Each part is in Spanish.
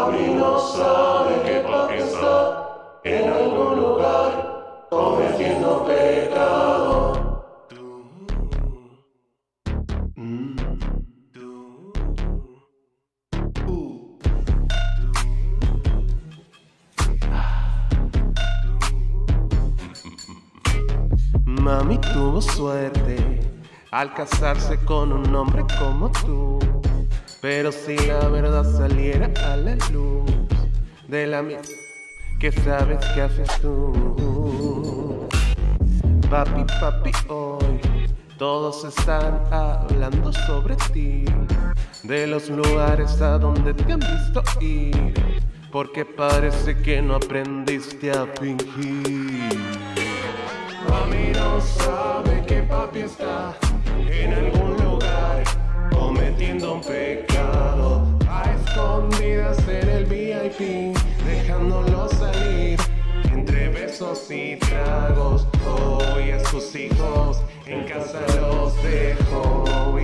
Mami no sabe que papi está en algún lugar cometiendo pecado. Mami tuvo suerte al casarse con un hombre como tú, pero si la verdad saliera a la luz de la mía, ¿qué sabes que haces tú? Papi, papi, hoy todos están hablando sobre ti, de los lugares a donde te han visto ir, porque parece que no aprendiste a fingir. Mami no sabe que papi está en algún lugar cometiendo un pecado, a escondidas en el VIP, dejándolo salir entre besos y tragos. Hoy a sus hijos en casa los dejó,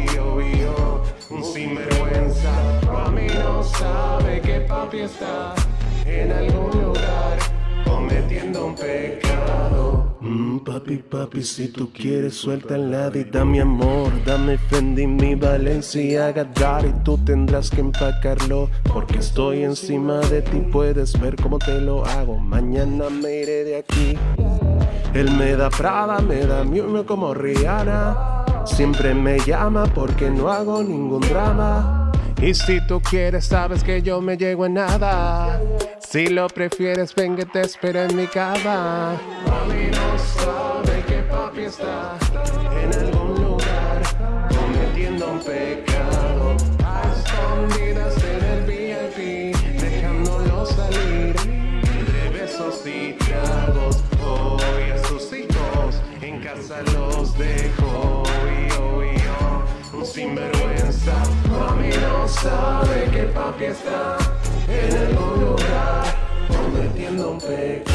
un sinvergüenza. Mami no sabe que papi está en algún lugar cometiendo un pecado. Papi, papi, si tú quieres suelta la dita, mi amor. Dame Fendi, mi Balenciaga, y tú tendrás que empacarlo, porque estoy encima de ti, puedes ver cómo te lo hago. Mañana me iré de aquí. Él me da Prada, me da Miu como Rihanna. Siempre me llama porque no hago ningún drama. Y si tú quieres, sabes que yo me llego en nada. Si lo prefieres, ven que te espero en mi cama. Mami no sabe que papi está en algún lugar cometiendo un pecado, a escondidas en el VIP, dejándolo salir entre besos y tragos. Hoy a sus hijos en casa los dejó, un sinvergüenza. Mami no sabe que papi está en algún lugar cometiendo un pecado.